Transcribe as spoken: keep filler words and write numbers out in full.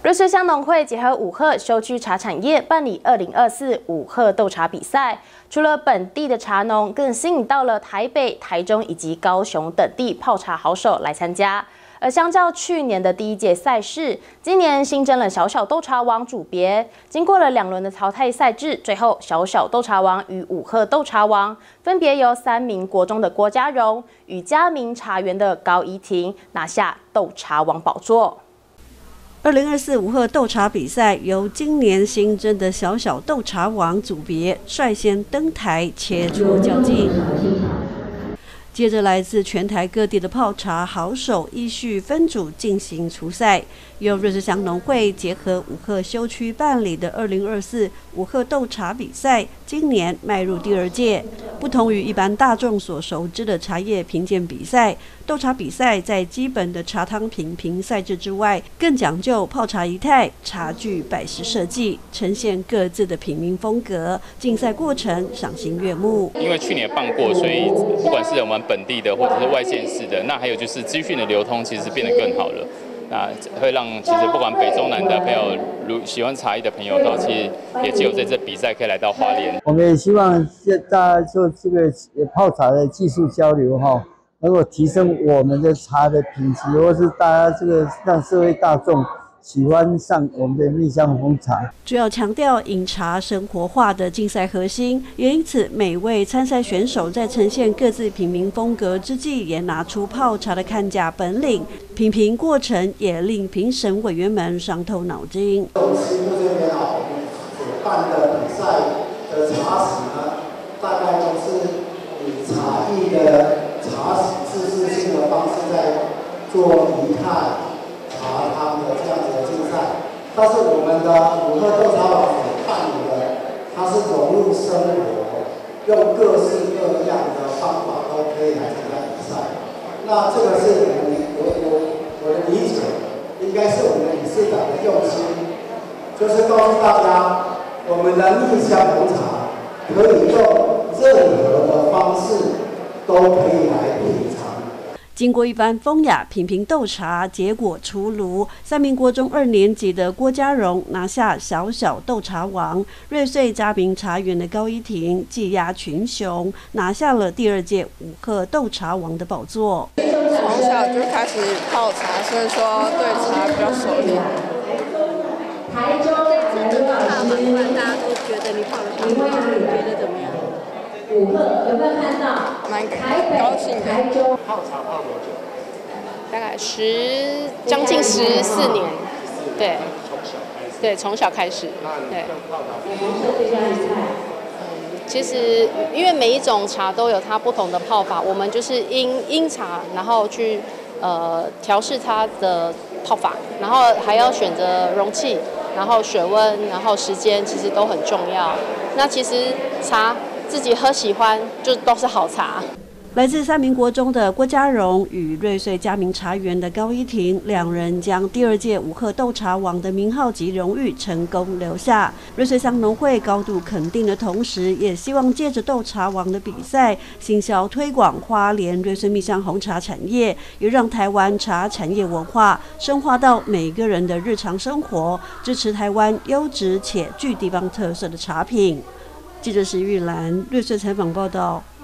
瑞穗乡农会结合五鹤休区茶产业办理二零二四五鹤斗茶比赛，除了本地的茶农，更吸引到了台北、台中以及高雄等地泡茶好手来参加。而相较去年的第一届赛事，今年新增了小小斗茶王组别。经过了两轮的淘汰赛制，最后小小斗茶王与五鹤斗茶王分别由三名国中的郭家荣与嘉明茶园的高怡婷拿下斗茶王宝座。 二零二四五鹤斗茶比赛由今年新增的小小斗茶王组别率先登台切磋较劲。接着，来自全台各地的泡茶好手依序分组进行初赛，由瑞穗乡农会结合五鹤休区办理的二零二四五鹤斗茶比赛，今年迈入第二届。不同于一般大众所熟知的茶叶评鉴比赛，斗茶比赛在基本的茶汤品评赛制之外，更讲究泡茶仪态、茶具摆饰设计，呈现各自的品茗风格。竞赛过程赏心悦目。 因为去年办过，所以不管是我们本地的或者是外县市的，那还有就是资讯的流通，其实变得更好了。那会让其实不管北中南的朋友，如喜欢茶艺的朋友，都其实也只有在这比赛可以来到花莲。 我们也希望大家做这个泡茶的技术交流哈，能够提升我们的茶的品质，或是大家这个让社会大众喜欢上我们的蜜香红茶。 主要强调饮茶生活化的竞赛核心，也因此每位参赛选手在呈现各自品茗风格之际，也拿出泡茶的看价本领。品评过程也令评审委员们伤透脑筋。 我们西部这边啊，我们所办的比赛的茶史呢，大概都是以茶艺的茶史知识性的方式在做仪态、茶汤的这样子的竞赛。但是我们的五鹤斗茶王所办理的，它是融入生活，用各式各样的方法都可以来参加比赛。那这个是我们我我我的理解，应该是我们理事长的用心，就是告诉大家，我们的蜜香红茶可以用任何的方式都可以来品尝。 经过一番风雅品评斗茶，结果出炉。三名国中二年级的郭家荣拿下小小斗茶王，瑞穗嘉明茶园的高怡婷技压群雄，拿下了第二届五鹤斗茶王的宝座。 从小就开始泡茶，所以说对茶比较熟练。 台中这次得到大满贯，大家都觉得你泡的很好，你觉得怎么样？五鹤有没有看到？ 蛮高兴的。 泡茶泡多久？ 大概十将近十四年，对，对，从小开始，对。嗯，其实因为每一种茶都有它不同的泡法，我们就是因因茶，然后去呃调试它的泡法，然后还要选择容器，然后水温，然后时间，其实都很重要。那其实茶自己喝喜欢，就都是好茶。 来自三民国中的郭家荣与瑞穗嘉明茶园的高怡婷，两人将第二届五鹤斗茶王的名号及荣誉成功留下。瑞穗乡农会高度肯定的同时，也希望借着斗茶王的比赛，行销推广花莲瑞穗蜜香红茶产业，也让台湾茶产业文化深化到每个人的日常生活，支持台湾优质且具地方特色的茶品。记者石玉兰，瑞穗采访报道。